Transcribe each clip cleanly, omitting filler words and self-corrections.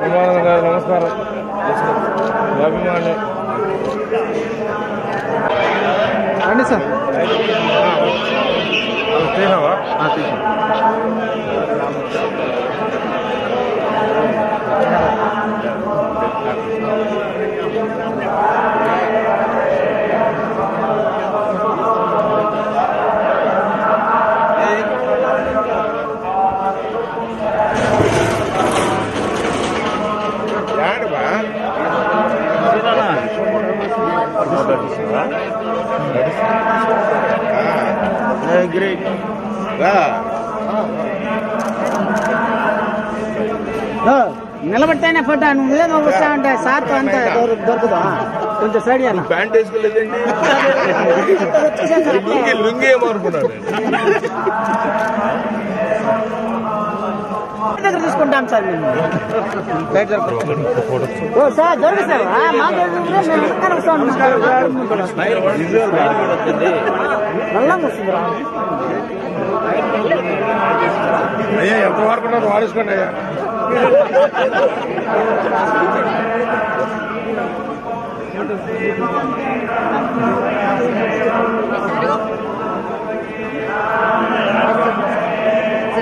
అభిమానులు గారు నమస్కారం. అభిమాని రండి సార్. తీసావా? గ్రేట్ నిలబెట్టానే ఫోటో నువ్వే వస్తా అంటే సార్తో అంతా దొరకదా కొంచెం సైడ్ అన్న. ప్యాంట్ వేసుకోలేదండి, లుంగి ఏమనుకున్నాను. దగ్గర తీసుకుంటాం సార్ మేము. సార్ దొరికి సార్ నల్లంగా వస్తుంది. అయ్యా ఎంత వాడుకున్నారు వాడేసుకోండి అయ్యా.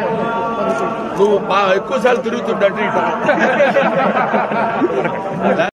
నువ్వు ఎక్కువ సార్లు తిరుగుతుంటే